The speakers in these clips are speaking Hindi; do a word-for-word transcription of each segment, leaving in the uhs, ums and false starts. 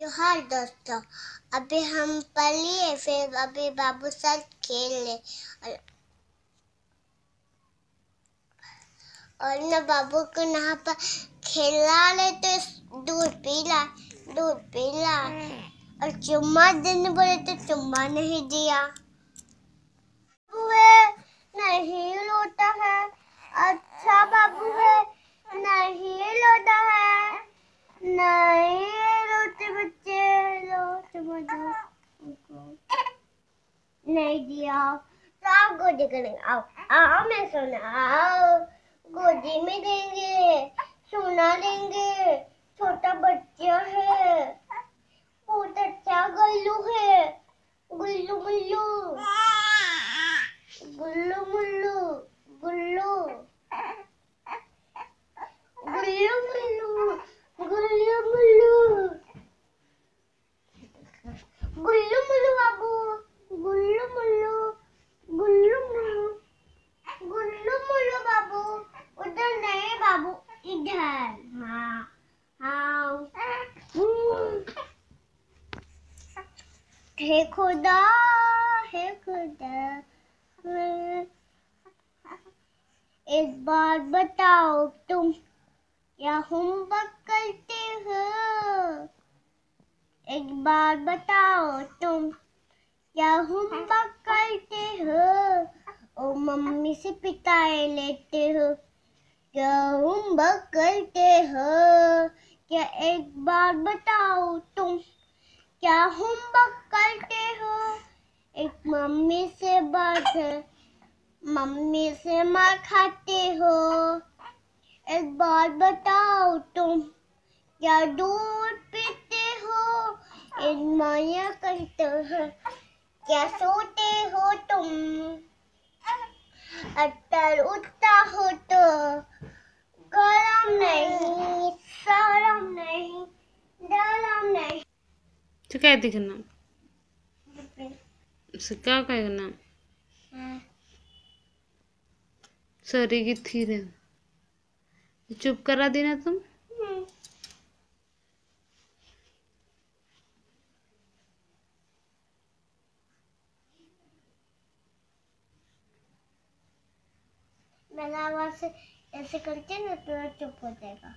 हाँ दोस्तों, अभी हम पढ़िए, फिर अभी बाबू साथ खेल ले और, और ना बाबू को यहाँ पर खेला ले तो दूध पीला दूध पीला और चुम्मा देने बोले तो चुम्मा नहीं दिया। बाबू है नहीं लोटा है, अच्छा बाबू है नहीं लोटा है, नहीं लोटे बच्चे लोटे बच्चे नहीं दिया तो आप गोदी करेंगे। आओ आओ मैं सोना, आओ गोदी में देंगे, सोना देंगे, छोटा बच्चा है, बहुत अच्छा गुल्लू है, गुल्लू मुल्लू गुल्लू मुल्लू गुल्लू गुल्लू मुल्लू गुल्लू मुल्लू गुल्लू मुल्लू बाबू गुल्लू मुल्लू गुल्लू मुल्लू गुल्लू मुल्लू बाबू, उधर नहीं बाबू, इधर। हाँ हाँ हे खुदा हे खुदा, एक बार बताओ तुम क्या होमवर्क करते हो? एक बार बताओ तुम क्या होमवर्क करते हो? ओ मम्मी से पिटाई लेते हो, क्या होमवर्क करते हो? क्या एक बार बताओ तुम क्या होमवर्क करते हो? एक मम्मी से बात है, मम्मी से मार खाते हो। एक बार बताओ तुम क्या दूध पीते हो? एक माया करते हो, क्या सोते हो तुम? अत्तर उठता हो तो गरम नहीं, सरम नहीं, डरम नहीं। तो क्या दिखना क्या कहना सरी की थी रे, चुप करा देना तुम। मैंने आवाज से ऐसे करके ना तो चुप हो जाएगा।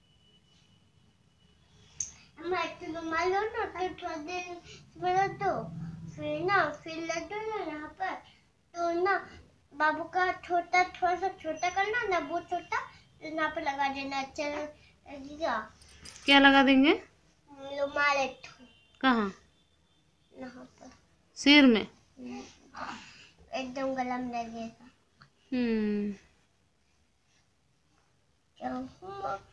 मैं तो रुमाल लो ना, फिर थोड़ा देर फिर तो फिर ना फिर लड्डू ना यहाँ पर तो ना बाबू का छोटा थोड़ा सा छोटा करना ना, बहुत छोटा यहाँ पर लगा देना। अच्छा लगेगा। क्या लगा देंगे? रुमाल एक कहाँ? यहाँ पर सिर में एकदम गला में लगेगा। हम्म क्या